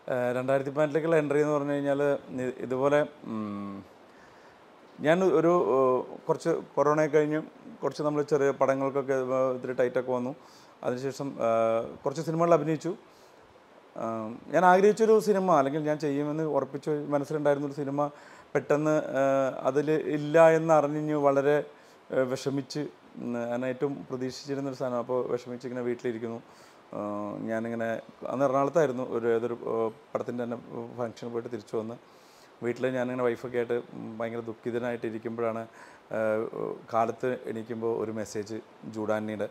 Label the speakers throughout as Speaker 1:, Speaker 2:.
Speaker 1: 2014 entry എന്ന് പറഞ്ഞു കഴിഞ്ഞാൽ ഇതുപോലെ ഞാൻ ഒരു കുറച്ച് കൊറോണയൊക്കെ കഴിഞ്ഞ് കുറച്ച് നമ്മൾ ചെറിയ പടങ്ങൾക്കൊക്കെ ഇത്തിരി ടൈറ്റൊക്കെ വന്നു. അതിനുശേഷം കുറച്ച് സിനിമകളിൽ അഭിനയിച്ചു. ഞാൻ ആഗ്രഹിച്ചൊരു സിനിമ അല്ലെങ്കിൽ ഞാൻ ചെയ്യുമെന്ന് ഉറപ്പിച്ച് മനസ്സിലുണ്ടായിരുന്നൊരു സിനിമ പെട്ടെന്ന് അതിൽ ഇല്ല എന്നറിഞ്ഞ് വളരെ വിഷമിച്ച്, ഞാൻ ഏറ്റവും പ്രതീക്ഷിച്ചിരുന്നൊരു സാധനം. അപ്പോൾ വിഷമിച്ച് ഇങ്ങനെ വീട്ടിലിരിക്കുന്നു. ഞാനിങ്ങനെ അന്ന് എറണാകുളത്തായിരുന്നു, ഏതൊരു പടത്തിൻ്റെ തന്നെ ഫംഗ്ഷന് പോയിട്ട് തിരിച്ചു വന്ന് വീട്ടിൽ ഞാനിങ്ങനെ വൈഫൊക്കെ ആയിട്ട് ഭയങ്കര ദുഃഖിതനായിട്ട് ഇരിക്കുമ്പോഴാണ് കാലത്ത് എണീക്കുമ്പോൾ ഒരു മെസ്സേജ് ജൂഡാനിയുടെ.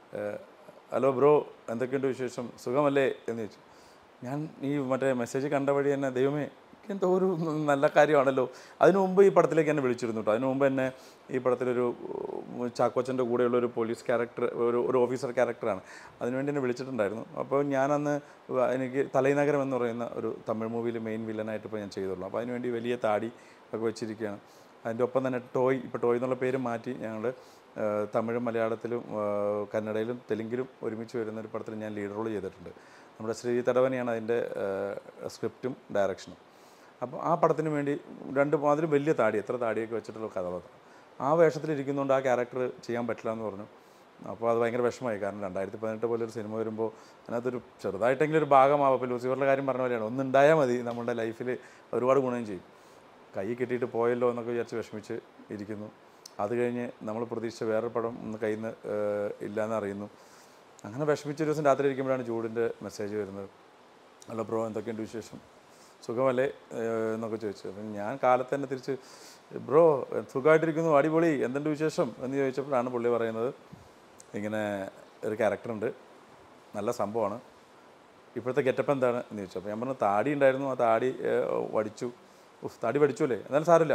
Speaker 1: ഹലോ ബ്രോ, എന്തൊക്കെയുണ്ട് വിശേഷം, സുഖമല്ലേ എന്ന് ചോദിച്ചു. ഞാൻ ഈ മറ്റേ മെസ്സേജ് കണ്ട വഴി തന്നെ ദൈവമേ എന്തോ ഒരു നല്ല കാര്യമാണല്ലോ. അതിനു മുമ്പ് ഈ പടത്തിലേക്ക് എന്നെ വിളിച്ചിരുന്നു കേട്ടോ. അതിനു മുമ്പ് എന്നെ ഈ പടത്തിലൊരു ചാക്കോച്ചൻ്റെ കൂടെയുള്ളൊരു പോലീസ് ക്യാരക്ടർ, ഒരു ഓഫീസർ ക്യാരക്ടറാണ്, അതിനുവേണ്ടി എന്നെ വിളിച്ചിട്ടുണ്ടായിരുന്നു. അപ്പോൾ ഞാനന്ന് എനിക്ക് തലൈനഗരം എന്ന് പറയുന്ന ഒരു തമിഴ് മൂവിയിൽ മെയിൻ വില്ലനായിട്ട് ഇപ്പോൾ ഞാൻ ചെയ്തുള്ളൂ. അപ്പോൾ അതിനുവേണ്ടി വലിയ താടി ഒക്കെ വെച്ചിരിക്കുകയാണ്. അതിൻ്റെ ഒപ്പം തന്നെ ഇപ്പോൾ ടോയ് എന്നുള്ള പേര് മാറ്റി ഞങ്ങൾ തമിഴും മലയാളത്തിലും കന്നഡയിലും തെലുങ്കിലും ഒരുമിച്ച് വരുന്നൊരു പടത്തിൽ ഞാൻ ലീഡ് റോൾ ചെയ്തിട്ടുണ്ട്. നമ്മുടെ ശ്രീ തടവനെയാണ് അതിൻ്റെ സ്ക്രിപ്റ്റും ഡയറക്ഷനും. അപ്പോൾ ആ പടത്തിന് വേണ്ടി അതിൽ വലിയ താടി, എത്ര താടിയൊക്കെ വെച്ചിട്ടുള്ള കഥാപാത്രം, ആ വേഷത്തിലിരിക്കുന്നതുകൊണ്ട് ആ ക്യാരക്ടർ ചെയ്യാൻ പറ്റില്ല എന്ന് പറഞ്ഞു. അപ്പോൾ അത് ഭയങ്കര വിഷമമായി. കാരണം 2018 പോലെ ഒരു സിനിമ വരുമ്പോൾ അതിനകത്തൊരു ചെറുതായിട്ടെങ്കിലും ഒരു ഭാഗമാവും. അപ്പോൾ ലൂസിഫറിൻ്റെ കാര്യം പറഞ്ഞ പോലെയാണ്, ഒന്നുണ്ടായാൽ മതി നമ്മുടെ ലൈഫിൽ ഒരുപാട് ഗുണം ചെയ്യും. കൈ കിട്ടിയിട്ട് പോയല്ലോ എന്നൊക്കെ വിചാരിച്ച് വിഷമിച്ച് ഇരിക്കുന്നു. അത് കഴിഞ്ഞ് നമ്മൾ പ്രതീക്ഷിച്ച വേറൊരു പടം ഒന്ന് കയ്യിൽ നിന്ന് ഇല്ലയെന്ന് അറിയുന്നു. അങ്ങനെ വിഷമിച്ചൊരു ദിവസം രാത്രി ഇരിക്കുമ്പോഴാണ് ജൂഡിൻ്റെ മെസ്സേജ് വരുന്നത്. ഹലോ ബ്രോ, എന്തൊക്കെയുണ്ട് വിശേഷം, സുഖമല്ലേ എന്നൊക്കെ ചോദിച്ചു. അപ്പം ഞാൻ കാലത്ത് തന്നെ തിരിച്ച് ബ്രോ സുഖമായിട്ടിരിക്കുന്നു, അടിപൊളി, എന്തുണ്ട് വിശേഷം എന്ന് ചോദിച്ചപ്പോഴാണ് പുള്ളി പറയുന്നത് ഇങ്ങനെ ഒരു ക്യാരക്ടറുണ്ട്, നല്ല സംഭവമാണ്, ഇപ്പോഴത്തെ ഗെറ്റപ്പ് എന്താണ് എന്ന് ചോദിച്ചു. അപ്പോൾ ഞാൻ പറഞ്ഞു താടി ഉണ്ടായിരുന്നു, ആ താടി വടിച്ചു. താടി വടിച്ചു അല്ലേ, എന്നാലും സാരമില്ല,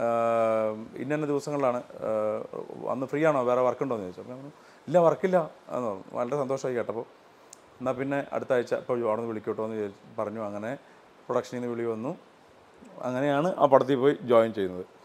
Speaker 1: ഇന്ന ദിവസങ്ങളിലാണ്, അന്ന് ഫ്രീ ആണോ, വേറെ വർക്കുണ്ടോ എന്ന് ചോദിച്ചു. അപ്പോൾ ഞാൻ പറഞ്ഞു ഇല്ല, വർക്കില്ല എന്ന് പറഞ്ഞു. വളരെ സന്തോഷമായി കേട്ടപ്പോൾ. എന്നാൽ പിന്നെ അടുത്ത ആഴ്ച ഇപ്പോൾ അവിടെ നിന്ന് വിളിക്കട്ടോ എന്ന് പറഞ്ഞു. അങ്ങനെ പ്രൊഡക്ഷനിൽ നിന്ന് വിളി വന്നു. അങ്ങനെയാണ് ആ പടത്തിൽ പോയി ജോയിൻ ചെയ്യുന്നത്.